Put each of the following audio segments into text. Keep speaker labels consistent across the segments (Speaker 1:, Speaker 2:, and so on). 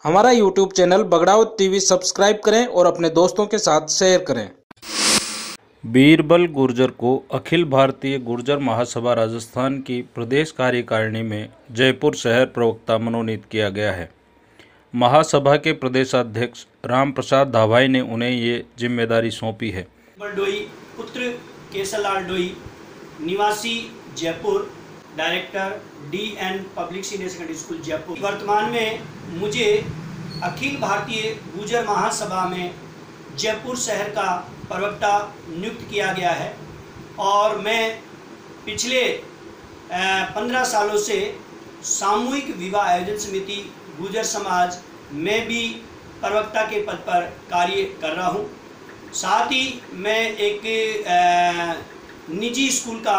Speaker 1: हमारा YouTube channel Bagdawat TV subscribe करें और अपने दोस्तों के साथ शेयर करें। बीरबल गुर्जर को अखिल भारतीय गुर्जर महासभा राजस्थान की प्रदेश कार्यकारिणी में जयपुर शहर प्रवक्ता मनोनीत किया गया है। महासभा के प्रदेशाध्यक्ष राम प्रसाद धावाई ने उन्हें ये जिम्मेदारी सौंपी है।
Speaker 2: डोई पुत्र केसरलाल डोई, निवासी Jaipur, director DN public senior secondary school Jaipur. वर्तमान में मुझे अखिल भारतीय गुर्जर महासभा में जयपुर शहर का प्रवक्ता नियुक्त किया गया है और मैं पिछले 15 सालों से सामूहिक विवाह आयोजन समिति गुर्जर समाज में भी प्रवक्ता के पद पर कार्य कर रहा हूँ। साथ ही मैं एक निजी स्कूल का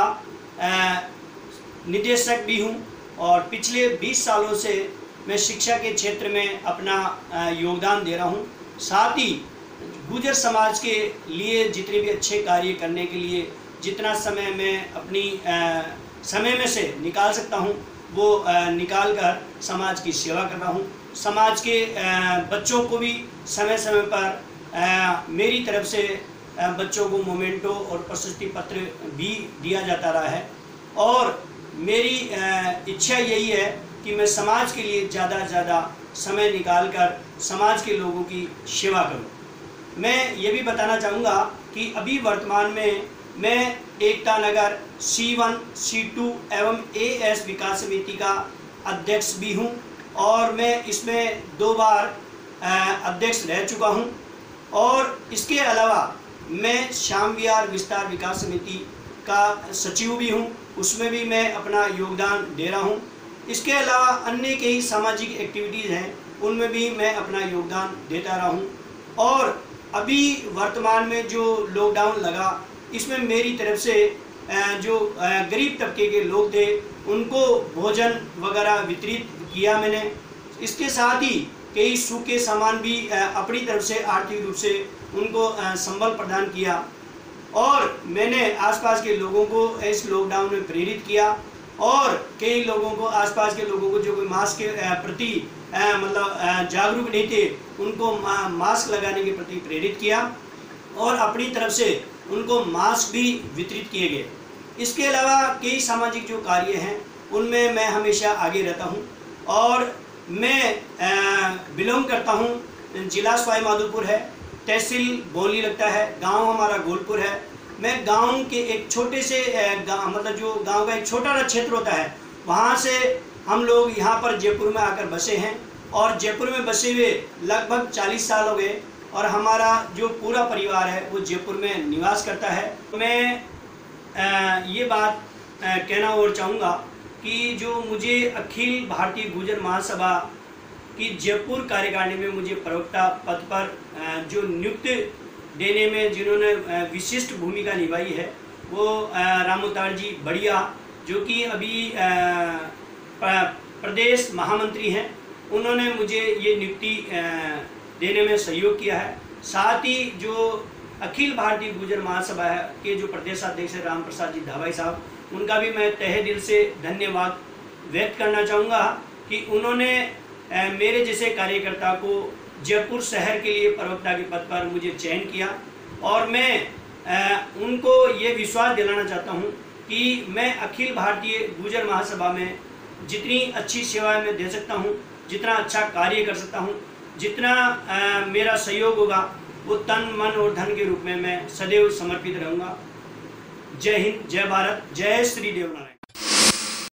Speaker 2: निदेशक भी हूँ और पिछले 20 सालों से मैं शिक्षा के क्षेत्र में अपना योगदान दे रहा हूँ। साथ ही गुर्जर समाज के लिए जितने भी अच्छे कार्य करने के लिए जितना समय मैं अपनी समय में से निकाल सकता हूँ वो निकाल कर समाज की सेवा कर रहा हूँ। समाज के बच्चों को भी समय समय पर मेरी तरफ से बच्चों को मोमेंटो और प्रशस्ति पत्र भी दिया जाता रहा है और मेरी इच्छा यही है कि मैं समाज के लिए ज़्यादा से ज़्यादा समय निकाल कर समाज के लोगों की सेवा करूं। मैं ये भी बताना चाहूँगा कि अभी वर्तमान में मैं एकता नगर C1, C2 एवं AS विकास समिति का अध्यक्ष भी हूँ और मैं इसमें 2 बार अध्यक्ष रह चुका हूँ और इसके अलावा मैं श्याम विहार विस्तार विकास समिति का सचिव भी हूँ, उसमें भी मैं अपना योगदान दे रहा हूँ। इसके अलावा अन्य कई सामाजिक एक्टिविटीज़ हैं उनमें भी मैं अपना योगदान देता रहा हूँ और अभी वर्तमान में जो लॉकडाउन लगा इसमें मेरी तरफ से जो गरीब तबके के लोग थे उनको भोजन वगैरह वितरित किया मैंने। इसके साथ ही कई सूखे सामान भी अपनी तरफ से आर्थिक रूप से उनको संबल प्रदान किया और मैंने आसपास के लोगों को इस लॉकडाउन में प्रेरित किया और कई लोगों को आसपास के लोगों को जो कोई मास्क के प्रति मतलब जागरूक नहीं थे उनको मास्क लगाने के प्रति प्रेरित किया और अपनी तरफ से उनको मास्क भी वितरित किए गए। इसके अलावा कई सामाजिक जो कार्य हैं उनमें मैं हमेशा आगे रहता हूं और मैं बिलोंग करता हूं, जिला सवाई माधोपुर है, तहसील बोली लगता है, गांव हमारा गोलपुर है। मैं गांव के एक छोटे से मतलब जो गांव का एक छोटा सा क्षेत्र होता है वहां से हम लोग यहां पर जयपुर में आकर बसे हैं और जयपुर में बसे हुए लगभग 40 साल हो गए और हमारा जो पूरा परिवार है वो जयपुर में निवास करता है। मैं ये बात कहना और चाहूँगा कि जो मुझे अखिल भारतीय गुर्जर महासभा की जयपुर कार्यकारिणी में मुझे प्रवक्ता पद पर जो नियुक्त देने में जिन्होंने विशिष्ट भूमिका निभाई है वो रामोतार जी बढ़िया जो कि अभी प्रदेश महामंत्री हैं, उन्होंने मुझे ये नियुक्ति देने में सहयोग किया है। साथ ही जो अखिल भारतीय गुर्जर महासभा के जो प्रदेशाध्यक्ष राम प्रसाद जी धावाई साहब, उनका भी मैं तहे दिल से धन्यवाद व्यक्त करना चाहूँगा कि उन्होंने मेरे जैसे कार्यकर्ता को जयपुर शहर के लिए प्रवक्ता के पद पर मुझे चयन किया और मैं उनको ये विश्वास दिलाना चाहता हूँ कि मैं अखिल भारतीय गुर्जर महासभा में जितनी अच्छी सेवाएं मैं दे सकता हूँ, जितना अच्छा कार्य कर सकता हूँ, जितना मेरा सहयोग होगा वो तन मन और धन के रूप में मैं सदैव समर्पित रहूँगा। जय हिंद, जय भारत, जय श्री देवनारायण।